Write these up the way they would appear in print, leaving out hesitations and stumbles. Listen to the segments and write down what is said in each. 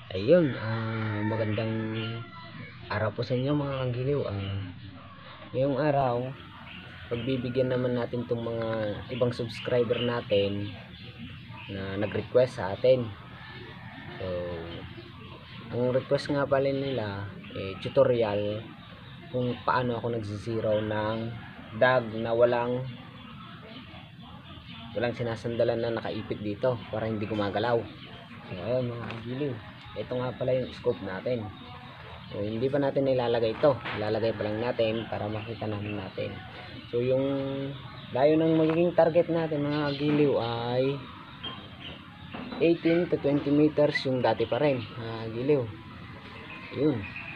Ayun, magandang araw po sa inyo mga kagiliw. Ngayong araw, pagbibigyan naman natin itong mga ibang subscriber natin na nag-request sa atin. So, ang request nga pala nila, tutorial kung paano ako nagsisiraw ng dag na walang sinasandalan na nakaipit dito para hindi gumagalaw. So, ayun mga kagiliw. Ito nga pala yung scope natin. So, hindi pa natin nilalagay ito. Ilalagay pa lang natin para makita natin. So, yung layo ng magiging target natin mga kagiliw ay 18 to 20 meters yung dati pa rin mga kagiliw. Yun.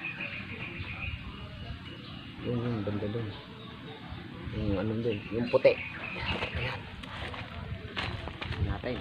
Yun, banda dun. Yung ano dun, yung puti. Ayan. Natin.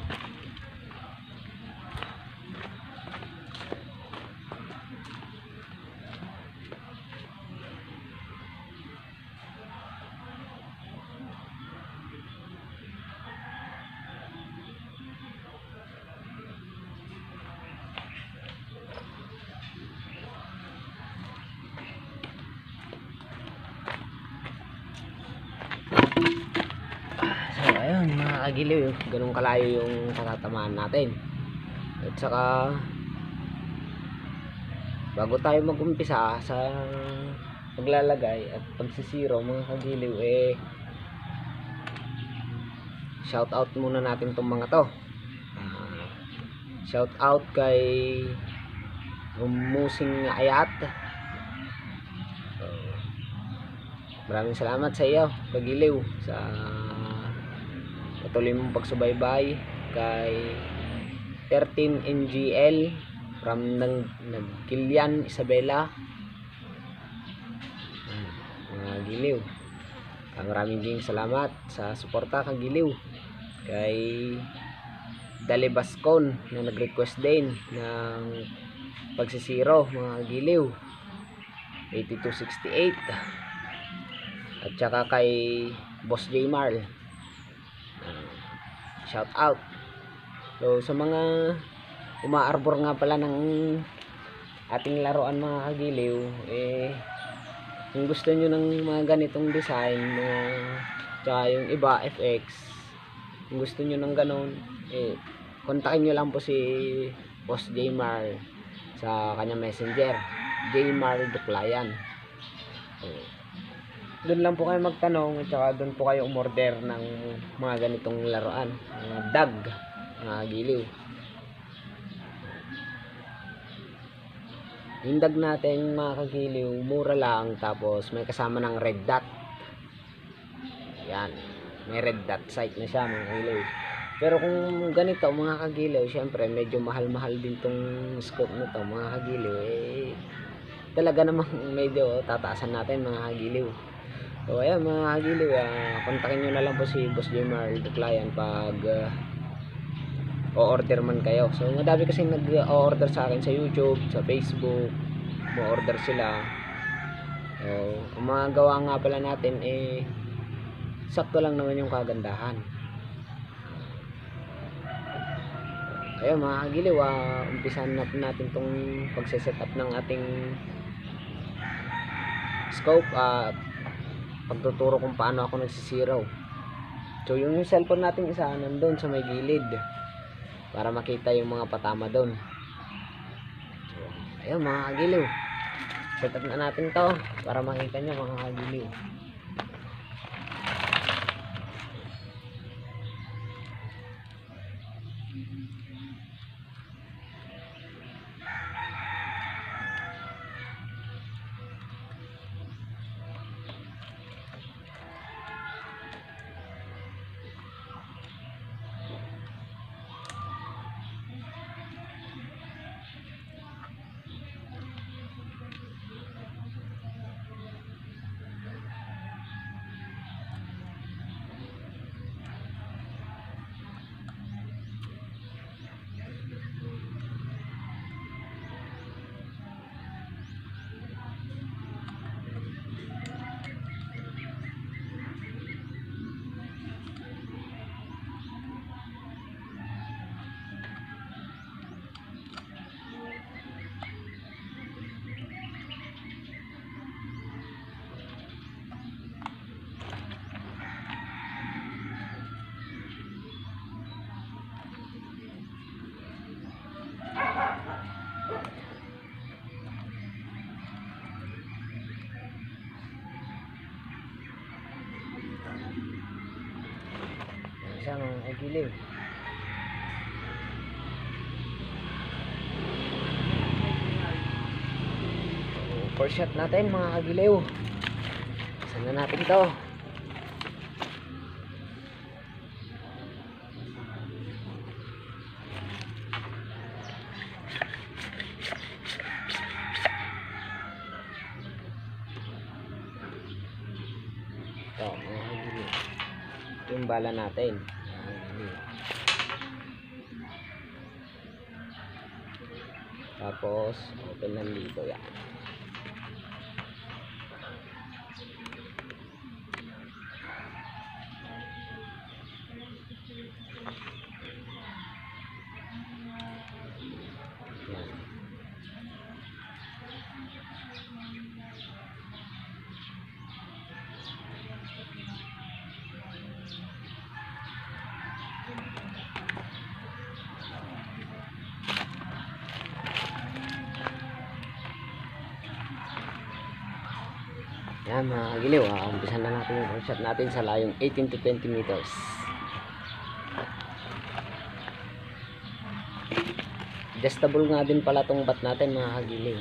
So ayun mga kagiliw, ganun kalayo yung katatamaan natin. At saka bago tayo mag-umpisa sa paglalagay at pagsisiro mga kagiliw, shout out muna natin tong mga to. Shout out kay Musing Ayat. So, maraming salamat sa iyo kagiliw sa patuloy mong pagsubaybay kay 13 NGL from Nagkilian Isabela. Mga giliw, maraming salamat sa suporta kagiliw kay Dali Bascon na nag-request din ng pagsisiro mga giliw 8268, at saka kay Boss J Marl, shout out. So sa mga umaarbor nga pala ng ating laruan mga kagiliw, kung gusto nyo ng mga ganitong design, tsaka yung iba FX, kung gusto nyo ng ganon, kontakin nyo lang po si Boss J Marl sa kanya messenger, J Marl Duklayan. So, doon lang po kayo magtanong, at saka doon po kayo umorder ng mga ganitong laruan, dag mga giliw. Yung dag natin mga kagiliw, mura lang, tapos may kasama ng red dot. Yan, may red dot sight na siya mga kagiliw. Pero kung ganito mga kagiliw, syempre medyo mahal-mahal din tong scope na to mga kagiliw, talaga namang medyo tataasan natin mga kagiliw. So ayan mga kagiliw, kontakin nyo na lang po si Boss J Marl Duklayan pag o-order man kayo. So madami kasi nag-o-order sa akin sa YouTube, sa Facebook, mo-order sila. So ang mga gawa nga pala natin, sakto lang naman yung kagandahan. Ayun mga kagiliw, umpisan na natin tong pagse-set up ng ating scope at pagtuturo kung paano ako nagsisiraw. So yung cellphone natin isa nandun sa may gilid para makita yung mga patama doon. So ayun mga kagiliw, set up na natin to para makita nyo mga kagiliw. Isa mga kagiliw. First shot natin mga kagiliw. Saan na natin to? Ito mga kagiliw. Ito yung bala natin. Tapos open lang dito yan. Yan mga kagiliw, umpisan na natin yung shot natin sa layong 18 to 20 meters. Adjustable nga din pala tong bat natin mga kagiliw.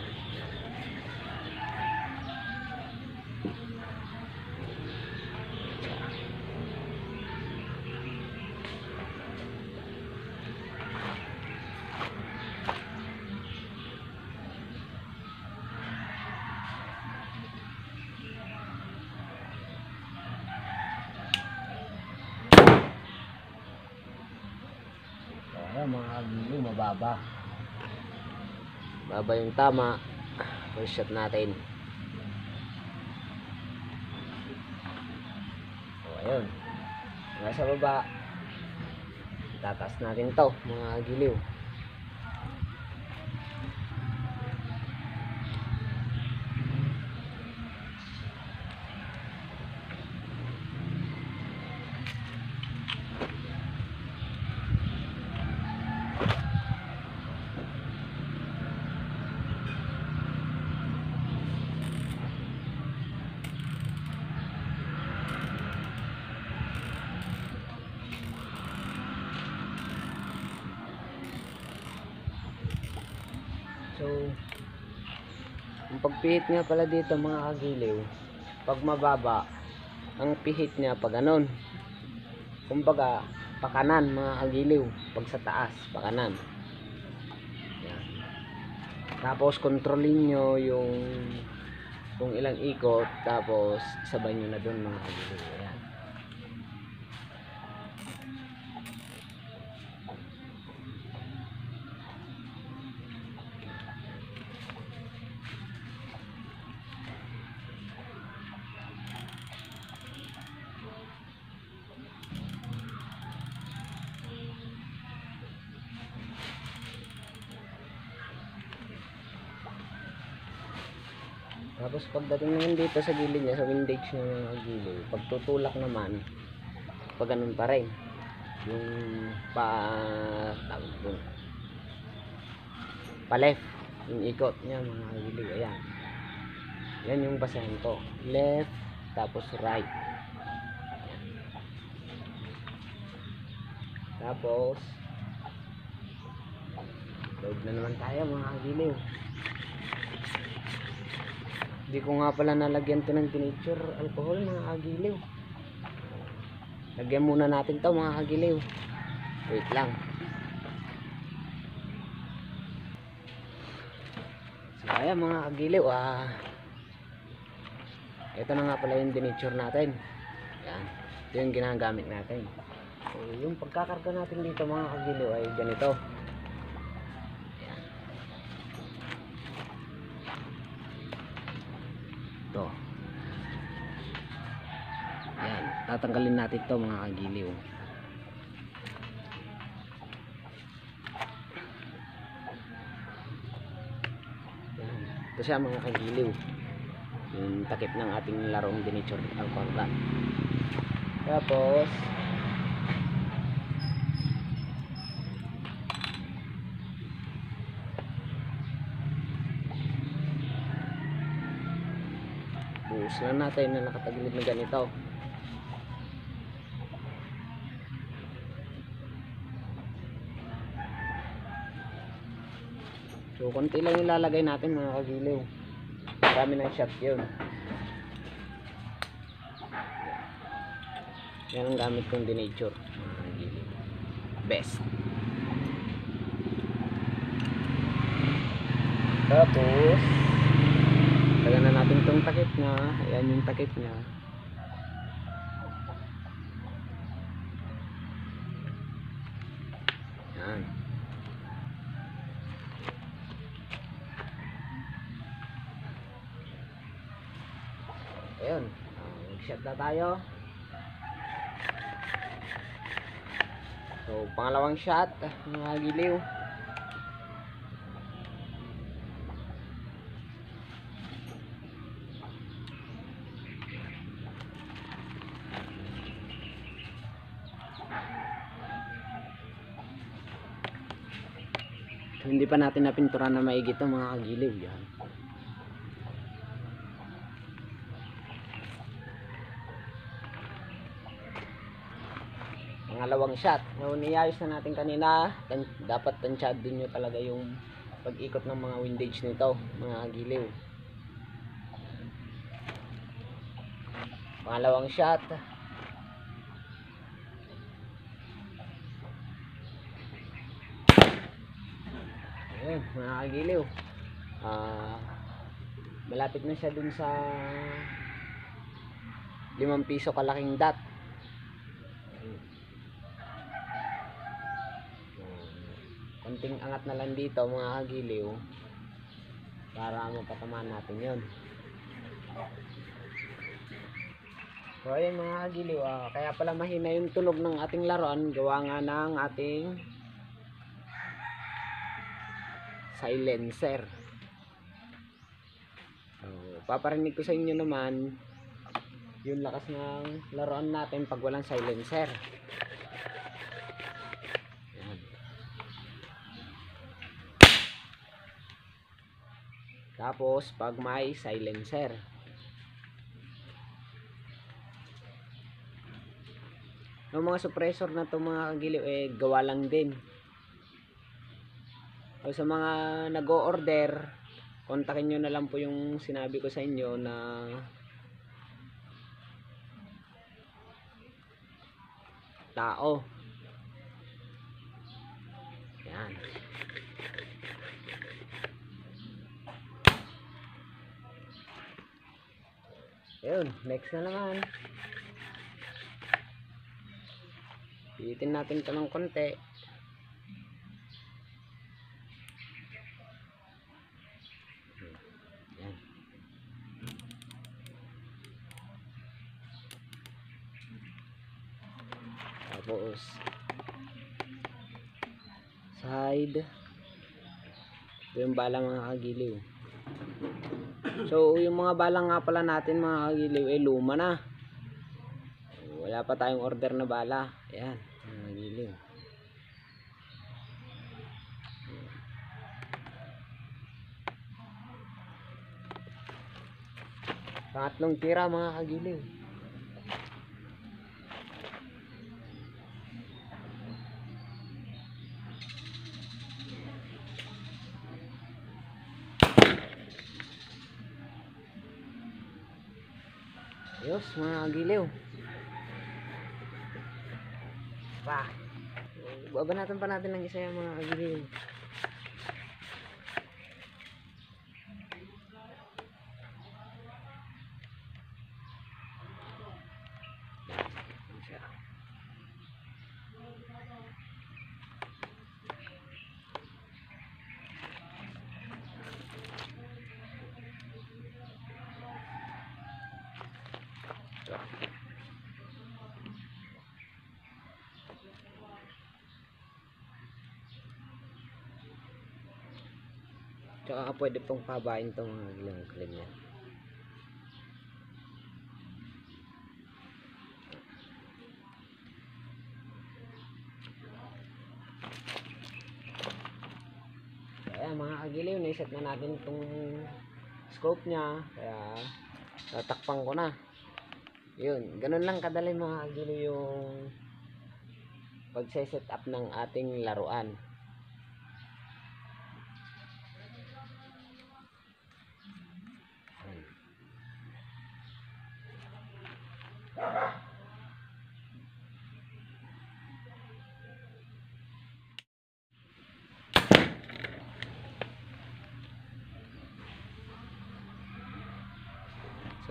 Ayan mga kagiliw, mababa. Baba yung tama. First shot natin. O ayun. Nasa baba. Tataas natin to mga kagiliw. So, ang pagpihit nga pala dito mga kagiliw, pag mababa, ang pihit niya pag anon. Kumbaga, pakanan mga kagiliw. Pag sa taas, pakanan. Yan. Tapos, kontrolin nyo yung kung ilang ikot, tapos sabay nyo na dun mga kagiliw. Ayan. Tapos pagdating naman dito sa gilid niya, sa windage ng mga gilid, pagtutulak naman, pag ganun pa rin. Yung pa left, yung ikot niya mga gilid, ayan. Yan yung basahan ko. Left, tapos right. Tapos, load na naman tayo mga gilid. Hindi ko nga pala nalagyan to ng tinitsure alcohol mga kagiliw. Lagyan muna natin to mga kagiliw. Wait lang. So ayan mga kagiliw, ito na nga pala yung tinitsure natin. Yan. Ito yung ginagamit natin. So yung pagkakarga natin dito mga kagiliw ay ganito. To. Yan, tatanggalin natin to mga kagiliw. Yan. Ito siya mga kagiliw. Yung takip ng ating larong denatured alcohol. Tapos buhos lang natin na nakatagilid na ganito. So konti lang ilalagay natin mga kagiliw. Marami ng shot yun. Yan ang gamit kong denature mga kagiliw. Best. Tapos lagyan na natin itong takip niya. Ayan yung takip niya. Yan. Ayun, mag-shot na tayo. So pangalawang shot mga giliw. So, hindi pa natin napinturan na maigi ito mga kagiliw. Yan. Pangalawang shot. So, niyayos na natin kanina. Dapat tansyado nyo talaga yung pag-ikot ng mga windage nito mga kagiliw. Pangalawang shot. Ayun mga kagiliw. Malapit na siya dun sa 5 piso kalaking dot. Konting angat na lang dito mga kagiliw para mapatamaan natin yon. So ayun mga kagiliw, kaya pala mahina yung tunog ng ating laruan gawa nga ng ating silencer. So, paparinig ko sa inyo naman yung lakas ng laruan natin pag walang silencer. Yan. Tapos pag may silencer. Yung mga suppressor na to mga kagiliw gawa lang din. O sa mga nag-o-order, kontakin nyo na lang po yung sinabi ko sa inyo na tao. Yan. Ayun, next na naman. Pihitin natin ito ng konti. Tapos side. Ito yung bala mga kagiliw. So yung mga bala nga pala natin mga kagiliw luma na. Wala pa tayong order na bala. Ayan mga kagiliw. Pangatlong tira mga kagiliw. Ayos mga kagiliw. Pa. Babanatan pa natin ng isa yung mga kagiliw. Tsaka pwede pong pabain itong mga ilang claim yan. Kaya mga kagiliw, naiset na natin itong scope nya. Kaya tatakpan ko na. Yun, ganun lang kadali mga kagiliw yung pagse-set up ng ating laruan.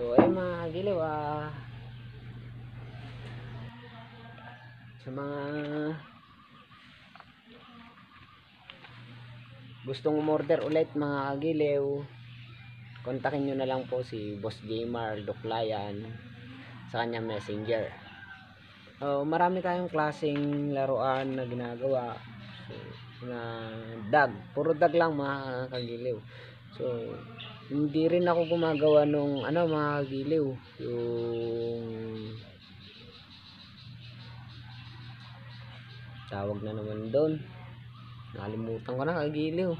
So ayun mga kagiliw, sa mga gustong umorder ulit mga kagiliw, kontakin nyo na lang po si Boss Gamer Duklayan sa kanyang messenger. Marami tayong klaseng laruan na ginagawa. So, na puro dag lang mga kagiliw. So hindi rin ako gumagawa nung mga kagiliw, yung tawag na naman doon, nakalimutan ko na kagiliw,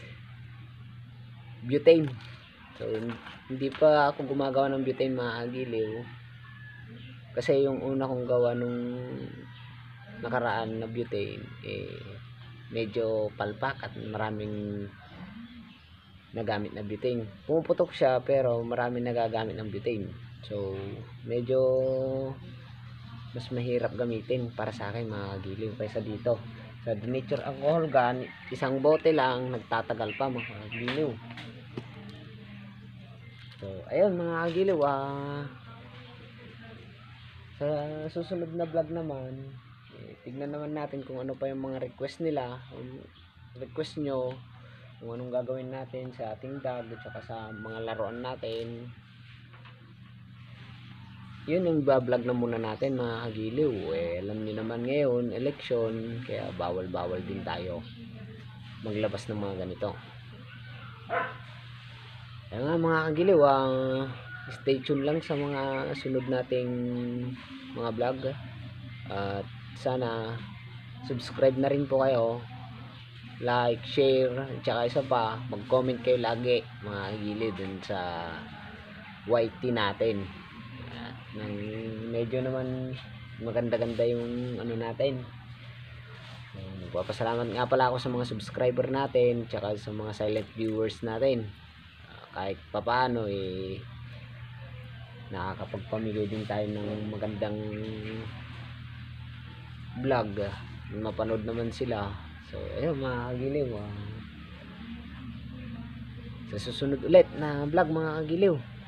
butane. So hindi pa ako gumagawa ng butane mga kagiliw, kasi yung una kong gawa nung nakaraan na butane medyo palpak at maraming nagamit na butane. Pumuputok siya pero maraming nagagamit ng butane. So medyo mas mahirap gamitin para sa akin mga kagiliw kaysa dito sa Denatured Alcohol Gun. Isang bote lang, nagtatagal pa mga kagiliw. So ayun mga kagiliw, sa susunod na vlog naman, tignan naman natin kung ano pa yung mga request nila, request nyo, kung anong gagawin natin sa ating dog at saka sa mga laruan natin. Yun yung vlog na muna natin mga kagiliw. Alam niyo naman ngayon election, kaya bawal din tayo maglabas ng mga ganito. Kaya nga mga kagiliw, stay tuned lang sa mga sunod nating mga vlog, at sana subscribe na rin po kayo, like, share, at saka isa pa, mag-comment kayo lagi mga kagiliw dun sa YT natin, nang medyo naman maganda-ganda yung natin. Nagpapasalamat nga pala ako sa mga subscriber natin, tsaka sa mga silent viewers natin. Kahit papaano nakakapagpamigay din tayo ng magandang vlog, mapanood naman sila. So ayun mga kagiliw, sa susunod ulit na vlog mga kagiliw,